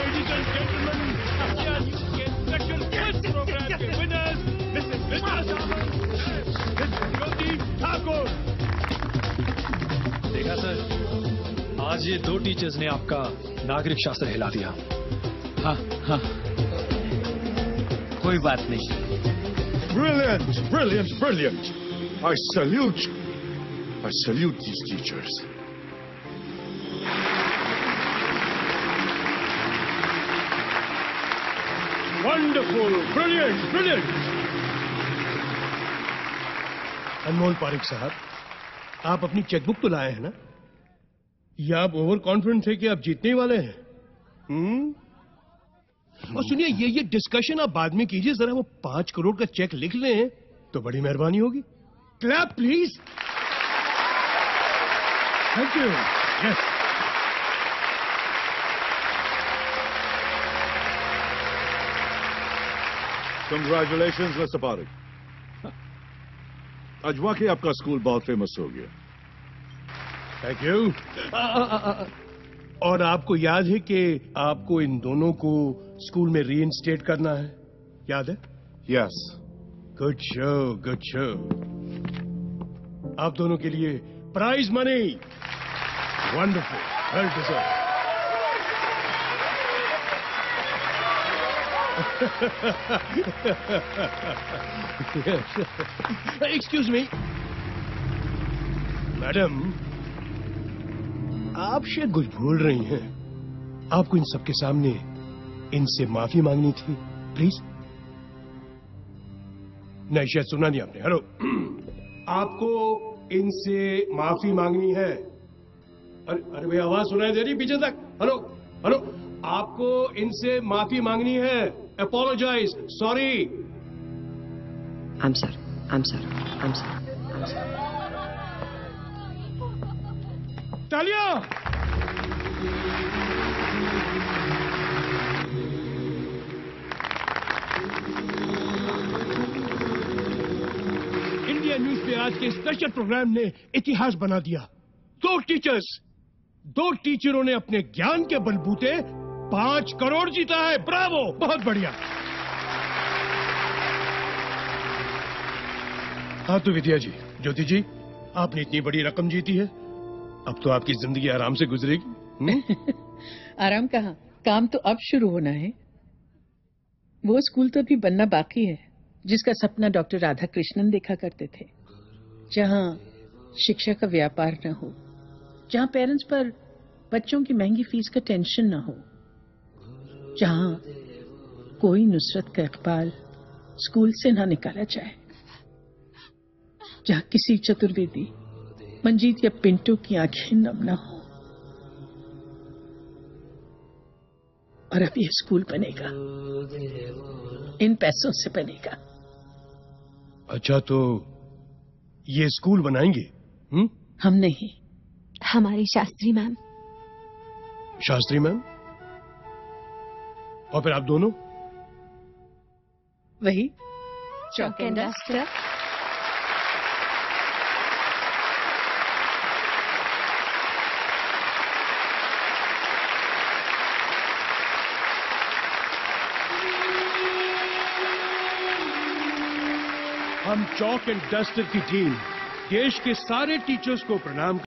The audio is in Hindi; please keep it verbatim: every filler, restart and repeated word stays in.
Ladies and gentlemen, India News के special quiz program के winners, Missus Vidya Samant, Missus Jyoti Thakur. देखा सर, आज ये दो टीचर्स ने आपका नागरिक शास्त्र हिला दिया. हाँ हाँ, कोई बात नहीं. Brilliant, brilliant, brilliant. I salute, I salute these teachers. Wonderful, brilliant, brilliant. अनमोल पारिक साहब, आप अपनी चेकबुक तो लाए हैं ना? या आप ओवर कॉन्फिडेंट थे कि आप जीतने वाले हैं? हम्म? और सुनिए, ये ये डिस्कशन आप बाद में कीजिए. जरा वो पांच करोड़ का चेक लिख लें तो बड़ी मेहरबानी होगी. Clap please. Thank you. Yes. Congratulations, mister Pareek. आज वाकई आपका स्कूल बहुत फेमस हो गया. Thank you. और आपको याद है कि आपको इन दोनों को स्कूल में रीइंस्टेट करना है? याद है? Yes. Good show, good show. आप दोनों के लिए prize money. Wonderful. Well deserve. Excuse me madam, आप शायद कुछ भूल रही हैं. आपको इन सबके सामने इनसे माफी मांगनी थी. प्लीज. नहीं, शायद सुना नहीं आपने. हेलो. आपको इनसे माफी मांगनी है. अरे अरे भाई, आवाज सुनाई दे रही पीछे तक? Hello hello. आपको इनसे माफी मांगनी है. Apologize. Sorry. I'm sorry. I'm sorry. I'm sorry. I'm sorry. तालियां. इंडिया न्यूज पे आज के स्पेशल प्रोग्राम ने इतिहास बना दिया. दो टीचर्स दो टीचरों ने अपने ज्ञान के बलबूते पांच करोड़ जीता है. ब्रावो. बहुत बढ़िया. हाँ तो विद्या जी, ज्योति जी, आपने इतनी बड़ी रकम जीती है. अब तो आपकी जिंदगी आराम से गुजरेगी. आराम कहाँ, काम तो अब शुरू होना है. वो स्कूल तो अभी बनना बाकी है जिसका सपना डॉक्टर राधा कृष्णन देखा करते थे. जहाँ शिक्षा का व्यापार न हो, जहाँ पेरेंट्स पर बच्चों की महंगी फीस का टेंशन न हो, जहाँ कोई नुसरत का इकबाल स्कूल से ना निकाला जाए, जहाँ किसी चतुर्वेदी, मंजीत या पिंटो की आंखें नम न हो. और अब ये स्कूल बनेगा, इन पैसों से बनेगा. अच्छा, तो ये स्कूल बनाएंगे? हुँ? हम नहीं, हमारी शास्त्री मैम. शास्त्री मैम? और फिर आप दोनों? वही चॉक एंड डस्टर. हम चॉक एंड डस्टर की टीम देश के सारे टीचर्स को प्रणाम